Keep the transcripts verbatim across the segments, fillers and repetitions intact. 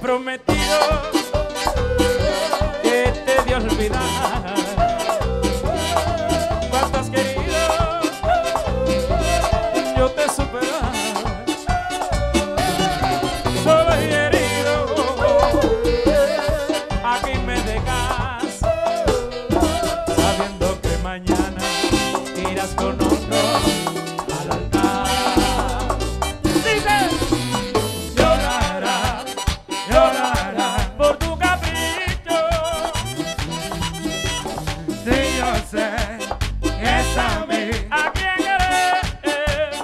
prometido que te de olvidar. Cuánto has querido, yo te superar. Solo y herido, aquí me dejas, sabiendo que mañana irás con otro al altar. Dice, llorará, llorará por tu capricho. Sí, yo sé, es a mí a quien querer.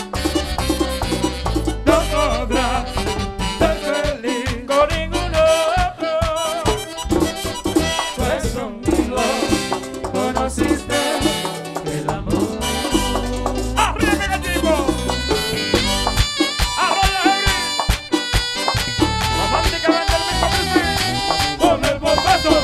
No podrás ser feliz con ningún otro, pues conmigo conociste el amor. ¡Arriba, negativo! ¡Arroyo Henry! Románticamente el mismo Krisspy con el bombazo.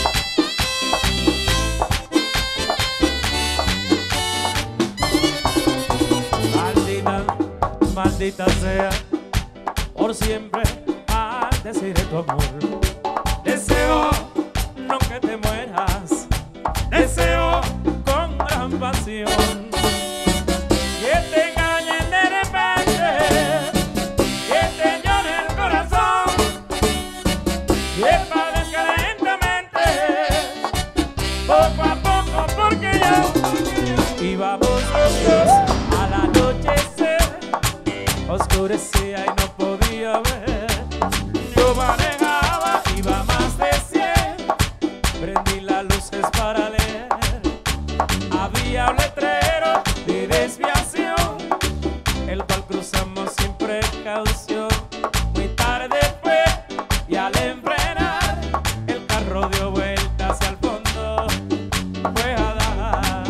Maldita, maldita sea, por siempre al decir tu amor. Deseo no que te mueras, deseo con gran pasión que te engañen de repente, que te llore el corazón, que padezca lentamente, poco a poco, porque yo íbamos los dos al anochecer, oscurecía y no podía ver. Yo manejaba, iba más de cien, prendí las luces para leer. Había un letrero de desviación, el cual cruzamos sin precaución. Muy tarde fue y al enfrenar, el carro dio vuelta hacia el fondo, fue a dar.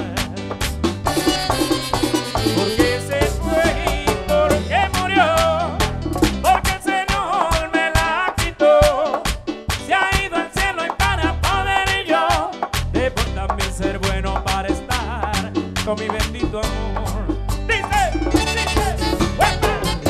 Porque se fue y porque murió, porque el Señor me la quitó. Se ha ido al cielo y para poder yo debo también ser bueno para estar con mi bendito amor. Dice, dice, ¡huepa!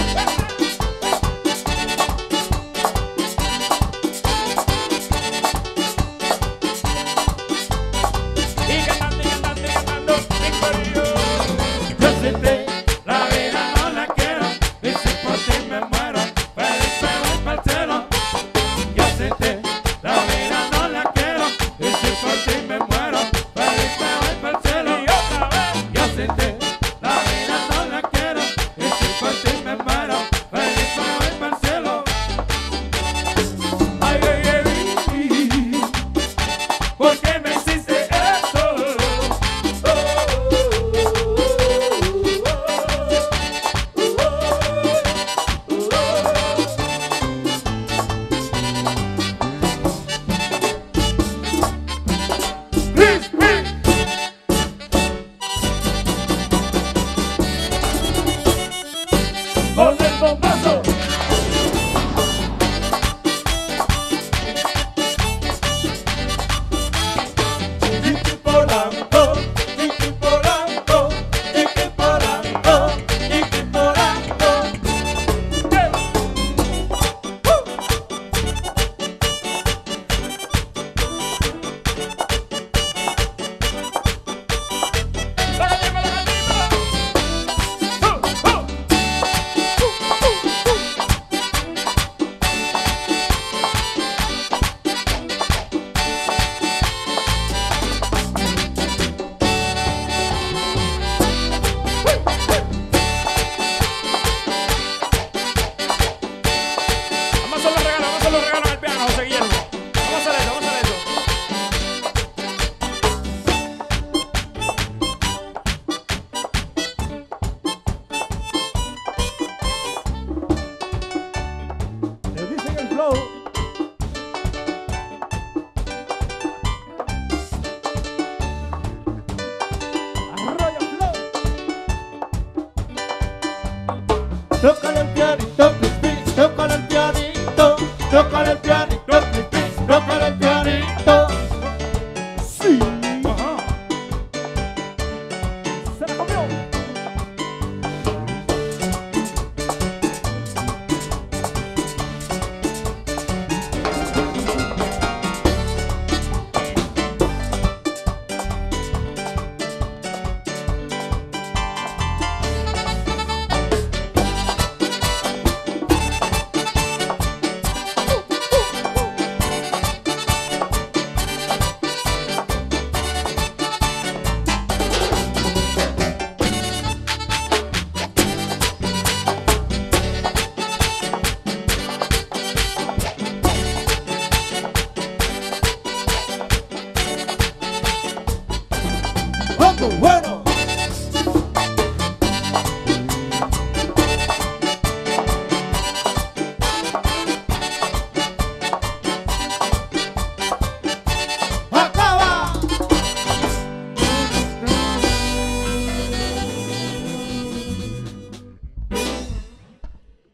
Y cantando, y cantando, y cantando, victorio. Yo sin ti, la vida no la quiero, y si por ti me muero, feliz me voy pa'l cielo. Yo sin ti, la vida no la quiero, y si por ti me muero, feliz me voy pa'l cielo. Y otra vez, yo sin ti, la vida no la quiero, y si por ti me muero, feliz me voy pa'l cielo. Ay, ay, ay, ¿por qué me hiciste esto? Oh, Krisspy. Con el bombazo. Chiqui Polanco, Chiqui Polanco, Chiqui Polanco, Chiqui Polanco. ¡Eh! ¡Uh! ¡Dale, dale, dale, dale! ¡Uh! ¡Uh! Vamos a hacer los regalos, vamos a hacer los regalos en el piano, José Guillermo. Vamos a hacer eso, vamos a hacer eso. Le dicen el flow. Arroyo flow. Tócale el pianito, Krisspy, tócale el pianito, tócale el pianito, Krisspy, tócale el pianito. Sí. Ajá. Se la comió. Puerto, bueno.